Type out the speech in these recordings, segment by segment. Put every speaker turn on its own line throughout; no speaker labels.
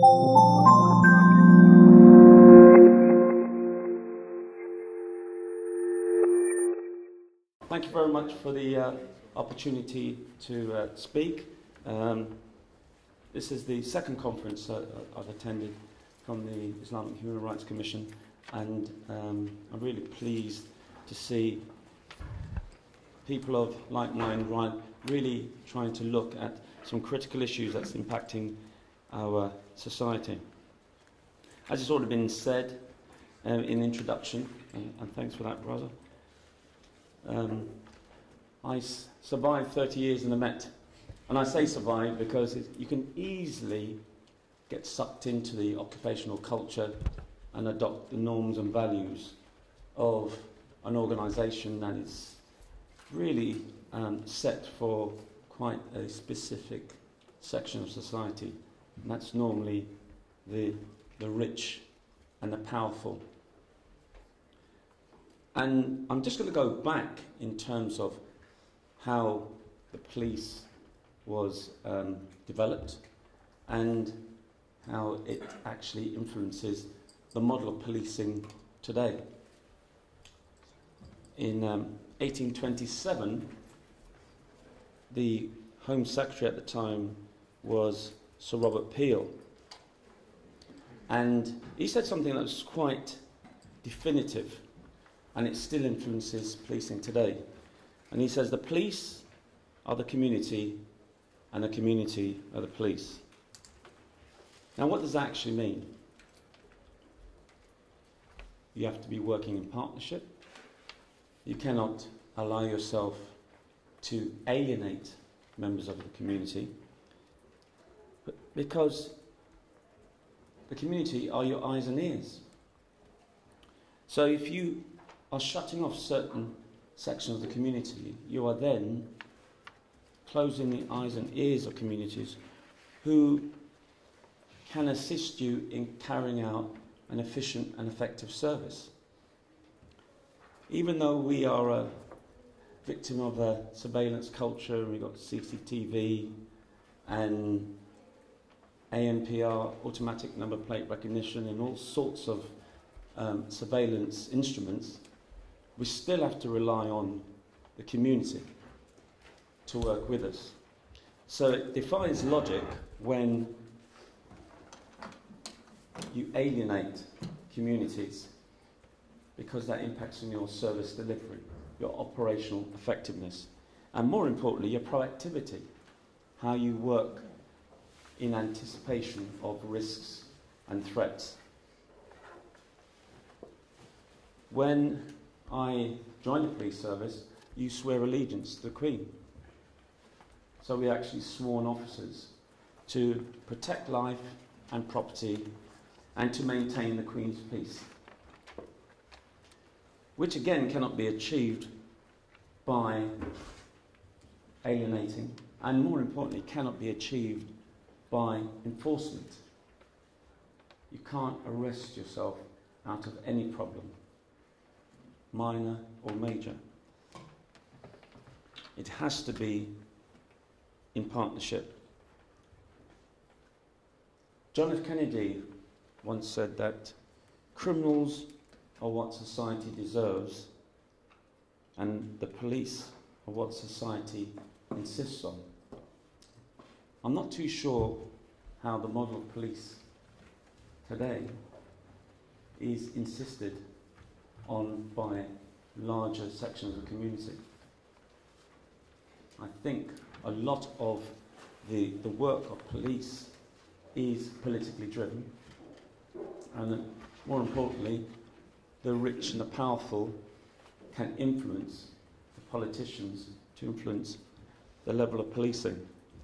Thank you very much for the opportunity to speak. This is the second conference I've attended from the Islamic Human Rights Commission, and I'm really pleased to see people of like mind really trying to look at some critical issues that's impacting our society. As it's already been said in the introduction, and thanks for that, brother, I survived 30 years in the Met. And I say survive because you can easily get sucked into the occupational culture and adopt the norms and values of an organisation that is really set for quite a specific section of society. And that's normally the rich and the powerful. And I'm just going to go back in terms of how the police was developed and how it actually influences the model of policing today. In 1827, the Home Secretary at the time was Sir Robert Peel, and he said something that was quite definitive, and it still influences policing today. And he says the police are the community and the community are the police. Now, what does that actually mean? You have to be working in partnership. You cannot allow yourself to alienate members of the community, because the community are your eyes and ears. So if you are shutting off certain sections of the community, you are then closing the eyes and ears of communities who can assist you in carrying out an efficient and effective service. Even though we are a victim of a surveillance culture, and we've got CCTV and ANPR, automatic number plate recognition, and all sorts of surveillance instruments, we still have to rely on the community to work with us. So it defies logic when you alienate communities, because that impacts on your service delivery, your operational effectiveness, and more importantly, your proactivity, how you work in anticipation of risks and threats. When I joined the police service, you swear allegiance to the Queen. So we actually sworn officers to protect life and property and to maintain the Queen's peace, which again cannot be achieved by alienating, and more importantly cannot be achieved by enforcement. You can't arrest yourself out of any problem, minor or major. It has to be in partnership. John F. Kennedy once said that criminals are what society deserves, and the police are what society insists on. I'm not too sure how the model of police today is insisted on by larger sections of the community. I think a lot of the work of police is politically driven, and more importantly, the rich and the powerful can influence the politicians to influence the level of policing.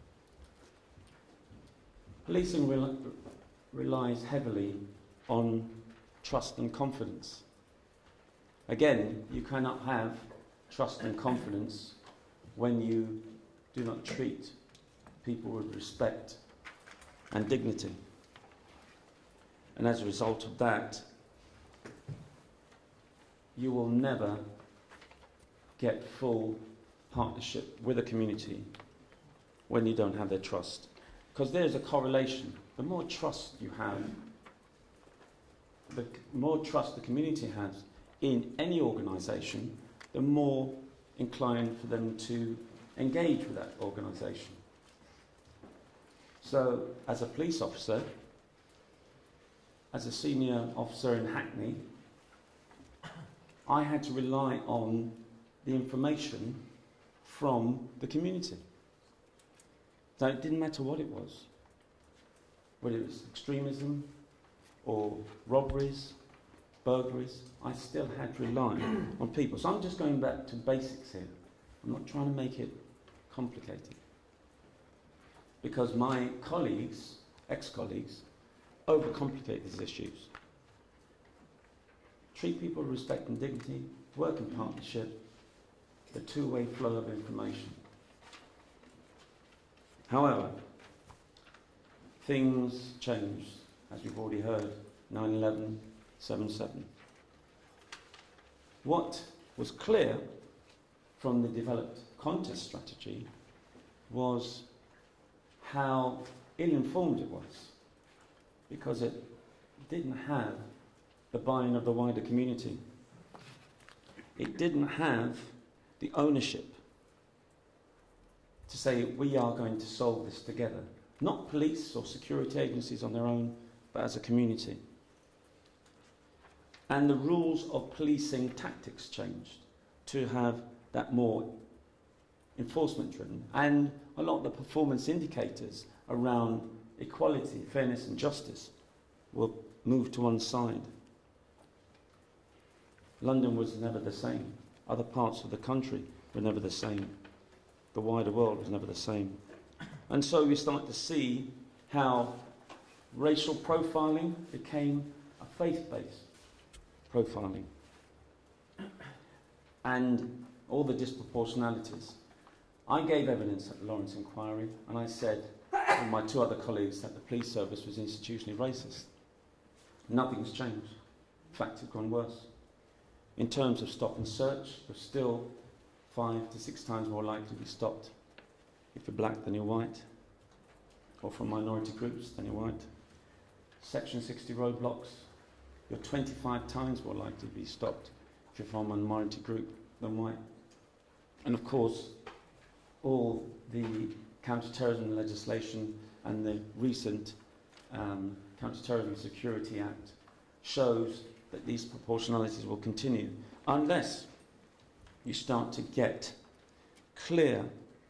Policing relies heavily on trust and confidence. Again, you cannot have trust and confidence when you do not treat people with respect and dignity. And as a result of that, you will never get full partnership with a community when you don't have their trust. Because there's a correlation the more trust you have, the more trust the community has in any organisation, the more inclined for them to engage with that organisation. So, as a police officer, as a senior officer in Hackney, I had to rely on the information from the community. So it didn't matter what it was, whether it was extremism or robberies, burglaries, I still had to rely on people. So I'm just going back to basics here. I'm not trying to make it complicated. Because my colleagues, ex-colleagues, overcomplicate these issues. Treat people with respect and dignity, work in partnership, the two-way flow of information. However, things changed, as we've already heard, 9/11, 7/7. What was clear from the developed contest strategy was how ill-informed it was, because it didn't have the buy-in of the wider community. It didn't have the ownership to say we are going to solve this together. Not police or security agencies on their own, but as a community. And the rules of policing tactics changed to have that more enforcement driven. And a lot of the performance indicators around equality, fairness and justice will move to one side. London was never the same. Other parts of the country were never the same. The wider world was never the same. And so we start to see how racial profiling became a faith-based profiling. And all the disproportionalities. I gave evidence at the Lawrence inquiry, and I said, and my two other colleagues, that the police service was institutionally racist. Nothing's changed. In fact, it's gone worse. In terms of stop and search, we're still 5 to 6 times more likely to be stopped if you're black than you're white, or from minority groups than you're white. Section 60 roadblocks, you're 25 times more likely to be stopped if you're from a minority group than white. And of course, all the counter-terrorism legislation and the recent Counter-Terrorism Security Act shows that these proportionalities will continue unless you start to get clear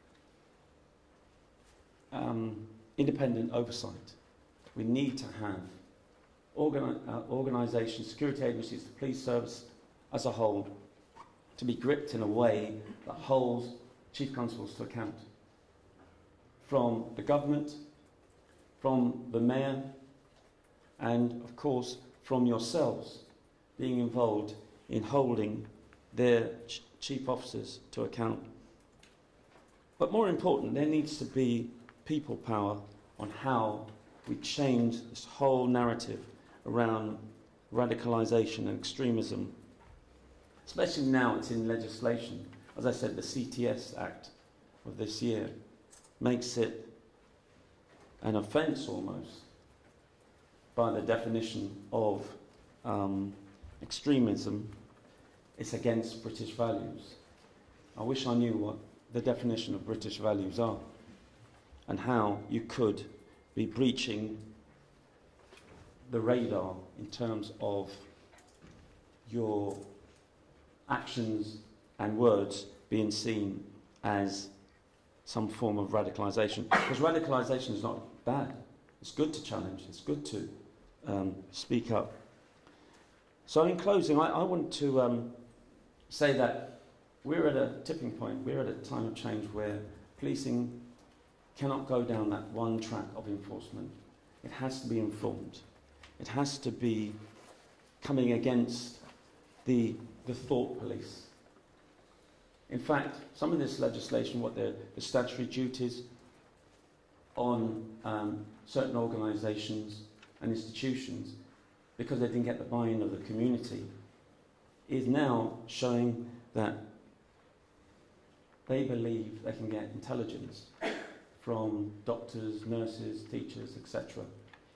independent oversight. We need to have organisations, security agencies, the police service as a whole to be gripped in a way that holds chief constables to account. From the government, from the mayor, and of course from yourselves being involved in holding their chief officers to account. But more important, there needs to be people power on how we change this whole narrative around radicalisation and extremism. Especially now it's in legislation. As I said, the CTS Act of this year makes it an offence almost by the definition of extremism. It's against British values. I wish I knew what the definition of British values are and how you could be breaching the radar in terms of your actions and words being seen as some form of radicalisation. Because radicalisation is not bad. It's good to challenge. It's good to speak up. So in closing, I want to say that we're at a tipping point. We're at a time of change where policing cannot go down that one track of enforcement. It has to be informed. It has to be coming against the thought police. In fact, some of this legislation, what the statutory duties on certain organisations and institutions, because they didn't get the buy-in of the community, is now showing that they believe they can get intelligence from doctors, nurses, teachers, etc.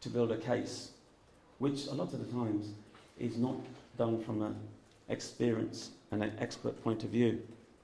to build a case, which a lot of the times is not done from an experience and an expert point of view.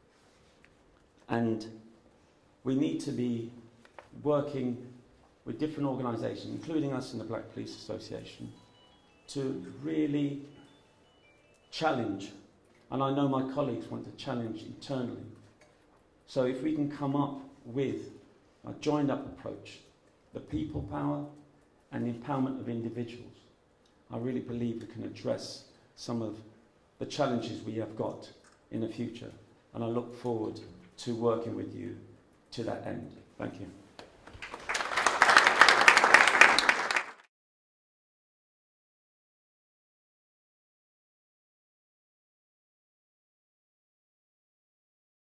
And we need to be working with different organisations, including us in the Black Police Association, to really challenge. And I know my colleagues want to challenge internally. So if we can come up with a joined-up approach, the people power and the empowerment of individuals, I really believe we can address some of the challenges we have got in the future. And I look forward to working with you to that end. Thank you.